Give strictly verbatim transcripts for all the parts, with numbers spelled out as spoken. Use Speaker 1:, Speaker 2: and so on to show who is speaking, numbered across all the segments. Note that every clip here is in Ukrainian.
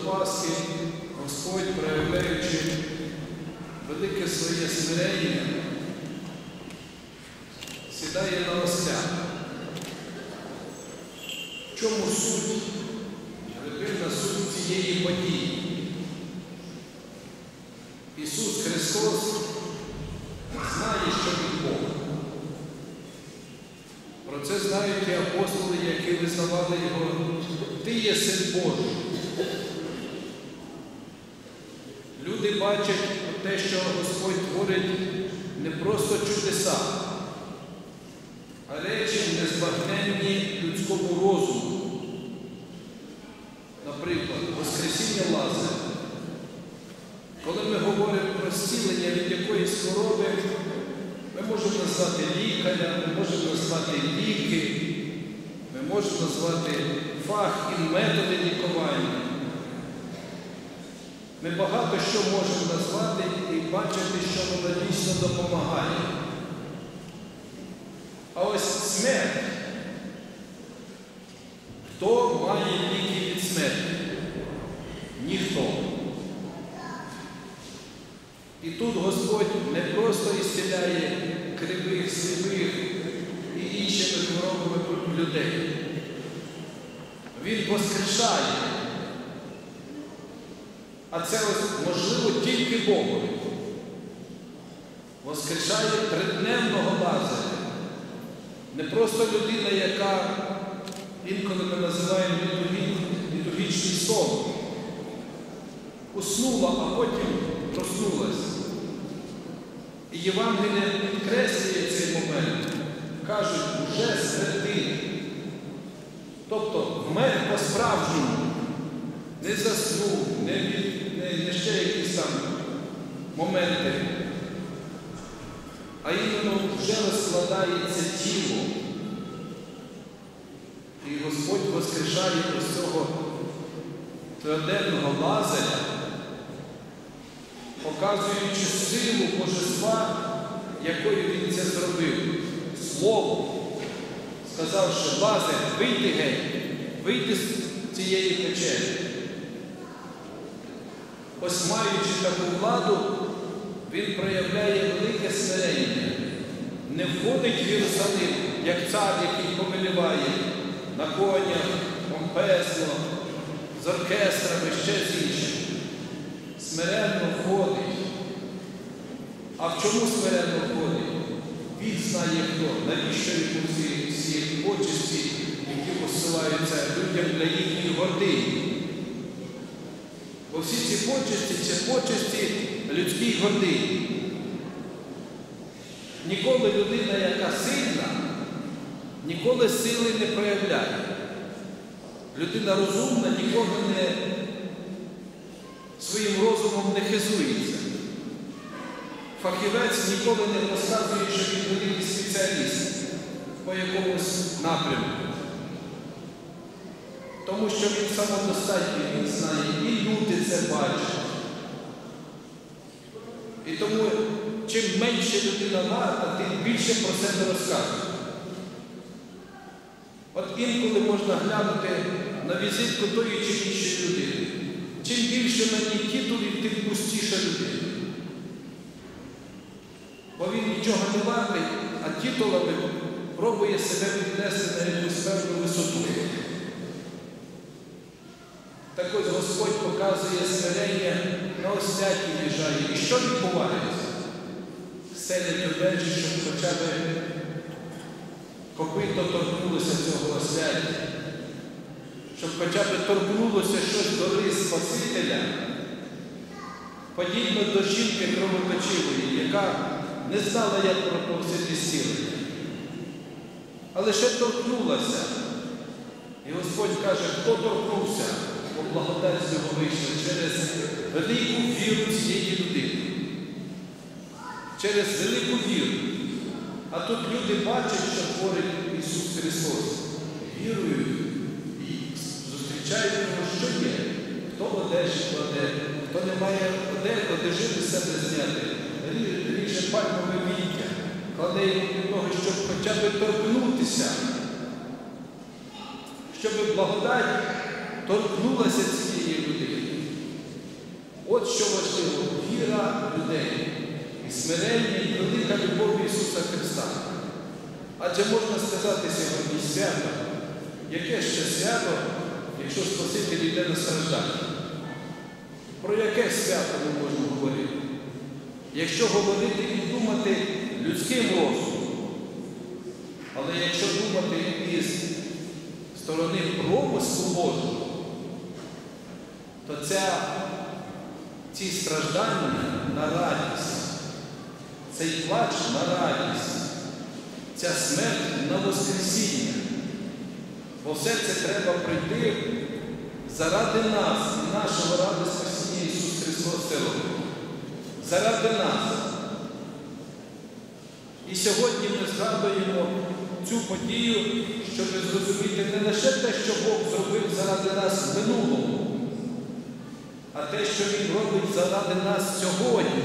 Speaker 1: Пасхи Господь, проявляючи велике своє смирення, сідає на осля. В чому суть, глибинна суть цієї події? Ісус Христос знає, що Він Бог. Про це знають і апостоли, які визнавали Його: Ти є Син Божий. Люди бачать те, що Господь творить, не просто чудеса, а речі незбагненні людському розуму. Наприклад, Воскресіння Лазаря. Коли ми говоримо про зцілення від якоїсь хвороби, ми можемо назвати лікаря, ми можемо назвати ліки, ми можемо назвати фах і методи лікування. Ми багато що можемо назвати і бачити, що воно дійсно допомагає. А ось смерть. Хто має ліки від смерті? Ніхто. І тут Господь не просто ісціляє кривих, сліпих і іншими хворобами людей. Він воскрешає. А це можливо тільки Богу. Воскрешає тридневного Лазаря. Не просто людина, яка інколи ми називаємо літургічний сон. Уснула, а потім проснулась. І Євангеліє підкреслює цей момент. Кажуть, уже середин. Тобто вмер по-справжньому. Не заснув, не, не, не ще якісь там моменти. А іменно вже розкладається тіло. І Господь воскрешає ось цього триденного Лазаря, показуючи силу Божества, якою Він це зробив. Слово, сказавши: Лазар, вийди геть, вийди з цієї печери. Ось, маючи таку владу, Він проявляє велике смирення. Не входить в Єрусалим, як цар, який повеліває на конях, помпезно, з оркестрами, ще з іншим. Смиренно входить. А в чому смиренно входить? Він знає хто, навіщо йому ці, ці почесті, які посилаються людям для їхньої гордині. Бо всі ці почесті – це почесті людській гордині. Ніколи людина, яка сильна, ніколи сили не проявляє. Людина розумна ніколи не своїм розумом не хизується. Фахівець ніколи не розказує, що він великий спеціаліст по якомусь напрямку. Тому що він самодостатній, він знає, і люди це бачать. І тому, чим менше людина варта, тим більше про себе розказує. От інколи можна глянути на візитку тої чи іншої людини. Чим більше на ній титулів, тим пустіша людина. Бо він нічого не вартий, а титулами пробує себе піднести на якусь певну висоту. Так ось Господь показує смирення, на осляті їжджає. І що відбувається? Стелять одежі, щоб хоча б копито торкнулося цього осляті. Щоб хоча б торкнулося щось до рис Спасителя, подібно до жінки кровоточивої, яка не знала, як проповсити зцілення. Але ще торкнулася. І Господь каже, хто торкнувся, бо благодать з нього вийшла через велику віру цієї людини. Через велику віру. А тут люди бачать, що творить Ісус Христос. Вірують і зустрічають його, що є. Хто одежі кладе, хто не має одежі з себе зняти, ріже пальмове віття, кладе йому від ноги, щоб хоча б торкнутися. Щоб благодать торкнулася цієї людини. людей і смирення, і велика любов Ісуса Христа. Адже можна сказати сьогодні свято, яке ще свято, якщо Спаситель йде на страждання? Про яке свято ми можемо говорити? Якщо говорити і думати людським розумом, але якщо думати із сторони промислу Божого, то ця, ці страждання на радість, цей плач на радість, ця смерть на воскресіння. Бо все це треба пройти заради нас і нашого ради спасіння Ісус Христос це робить. Заради нас. І сьогодні ми згадуємо цю подію, щоб зрозуміти не лише те, що Бог зробив заради нас в минулому, а те, що Він робить заради нас сьогодні.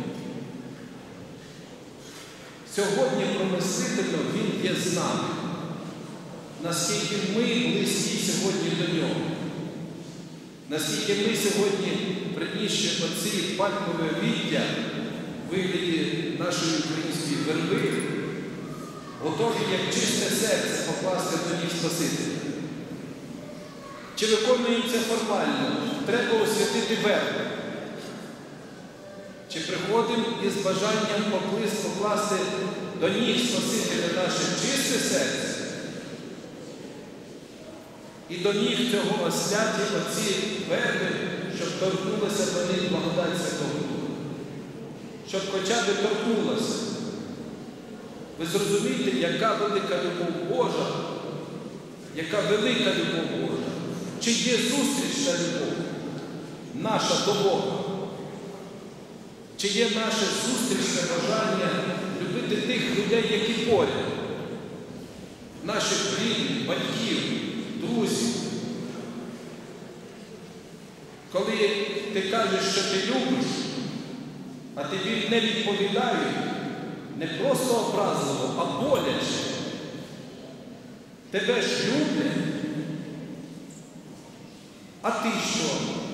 Speaker 1: Сьогодні промислительно Він є з нами. Наскільки ми близькі сьогодні до Нього. Наскільки ми сьогодні, принісши оці пальмове віття в вигляді нашої української верби, готові, як чисте серце, покласти до ніг Спасителя. Чи виконуємо це формально? Треба освятити вербу. Чи приходимо із бажанням покласти до ніг Спасителя наше чисте серце? І до ніг цього освяті оці верби, щоб торкнулася до них благодать Святого Духа. Щоб хоча б торкнулася. Ви зрозумієте, яка велика любов Божа, яка велика любов Божа. Чи є зустрічна любов наша до Бога? Чи є наше зустрічне бажання любити тих людей, які поряд? Наших рідних, батьків, друзів. Коли ти кажеш, що ти любиш, а тобі не відповідають, не просто образливо, а боляче. Тебе ж люблять, а ти що?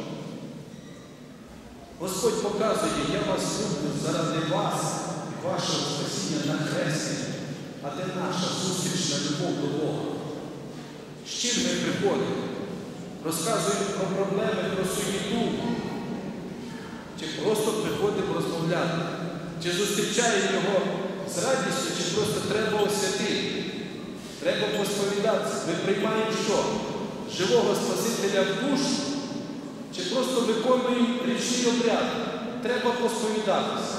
Speaker 1: Господь показує, я вас люблю заради вас і вашого спасіння на хресті, а де наша зустрічна любов до Бога? З чим ми приходимо? Розказуємо про проблеми, про суєту? Чи просто приходимо розмовляти? Чи зустрічаємо Його з радістю, чи просто треба освятити? Треба посповідатися. Ми приймаємо що? Живого Спасителя в душу? Чи просто виконуємо річний обряд? Треба посповідатися.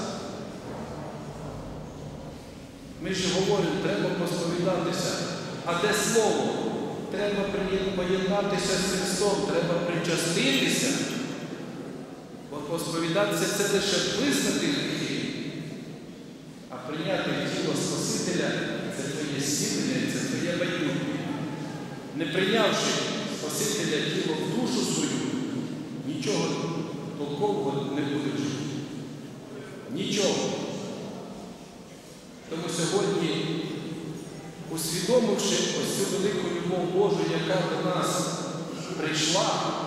Speaker 1: Ми ж говоримо, треба посповідатися. А де слово? Треба поєднатися з Христом, треба причаститися. Бо посповідатися – це лише визнати гріхи. А прийняти тіло Спасителя – це твоє зцілення, це твоє майбутнє. Не прийнявши Спасителя тіло в душу свою, нічого толкового не буде жити. Нічого. Тому сьогодні, усвідомивши ось цю велику любов Божу, яка до нас прийшла,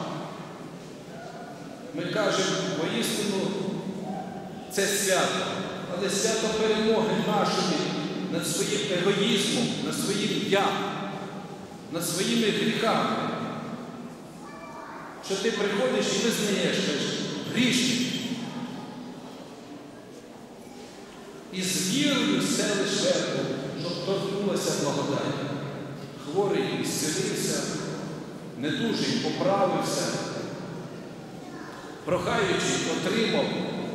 Speaker 1: ми кажемо, воістину, це свято, але свято перемоги нашої над своїм егоїзмом, над своїм «я», над своїми гріхами. Що ти приходиш і визнаєш, грішник. І з вірою селиш жертву, щоб торкнулася благодать. Хворий зцілився, недужий поправився, прохаючий отримав.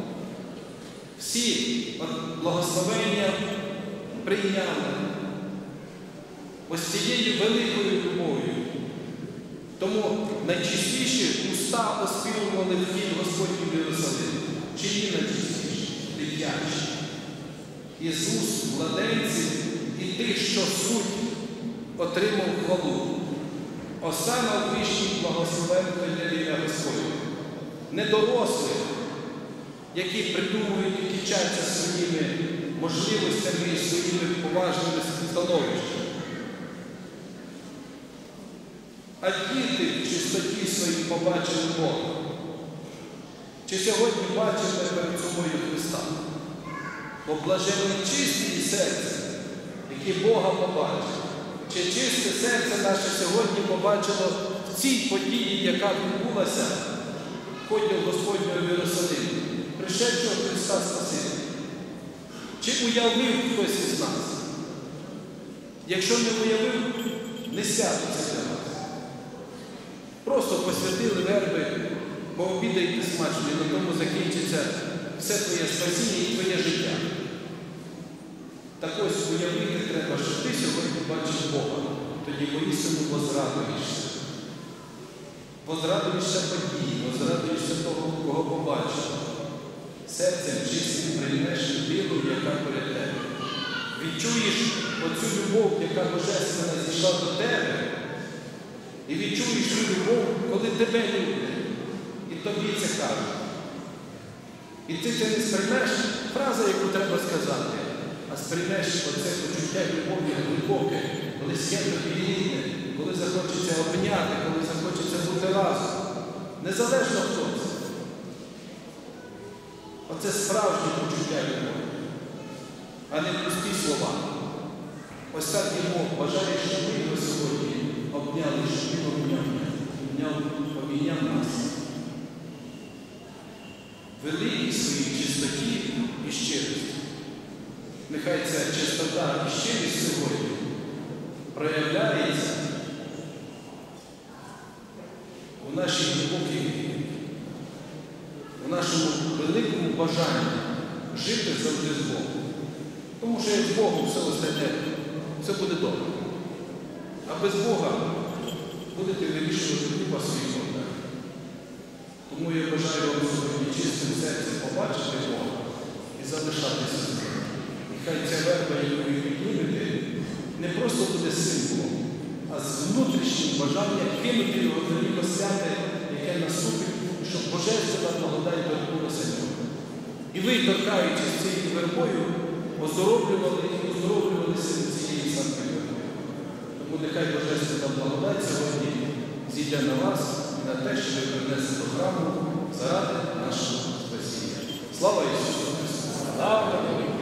Speaker 1: Всі благословення прийняли. Ось цією великою любов'ю. Тому найчистіші уста оспівували вхід Господній в Єрусалим. Чиї найчистіші? Дитячі. Ісус, младенців і тих, що суть, отримав хвалу. Осана в вищій благословенної ім'я Господнє. Не дорослих, які придумують і кичаться своїми можливостями і своїми поважними становищами. А діти в чистоті своїй побачили Бога. Чи сьогодні бачимо перед собою Христа? Бо блаженні чисті серця, які Бога побачили. Чи чисте серце наше сьогодні побачило в цій події, яка відбулася в ході Господнього в Єрусалим, пришедшого Христа Спасителя? Чи уявив хтось із нас? Якщо не уявив, не святиться для нас. Просто посвятили верби, пообідайте смачно, і на тому закінчиться все твоє спасіння і твоє життя. Так ось уявити треба, що ти сьогодні бачиш Бога, тоді воістину возрадуєшся. Возрадуєшся події, возрадуєшся того, кого побачиш. Серцем чистим приймеш людину, яка перед тебе. Відчуєш оцю любов, яка божественна зійшла до тебе. І відчуєш цю любов, коли тебе люблять. І тобі це кажуть. І ти це не сприймеш, фраза, яку треба сказати, а сприймеш оце почуття любові глибоке, коли свято рідне, коли захочеться обняти, коли захочеться бути разом. Незалежно хто це. Оце справжнє почуття любові, а не пусті слова. Ось так йому бажає, щоб ми його сьогодні обняли, щоб він обняв, обняв, обійняв нас. Великій своїй чистоті і щирості. Нехай ця чистота і щирість сьогодні проявляється у нашій глибокій вірі, у нашому великому бажанні жити завжди з Богом. Тому що як з Богом все остальне, все буде добре. А без Бога будете вирішувати купа своїх проблем. Тому я бажаю вам сьогодні чистим серцем побачити Бога і залишатися з ним. І хай ця верба, яку ви піднімете, не просто буде символом, а з внутрішнім бажанням кинути його на нього святе, яке наступить, щоб божественна благодать торкнулася нього. І ви, торкаючись цією вербою, оздоровлювали і оздоровлювалися від цієї самої верби. Тому нехай божественна благодать сьогодні зійде на вас і на те, що ви принесли до храму заради нашого спасіння. Слава Ісусу Христу! Слава Богу!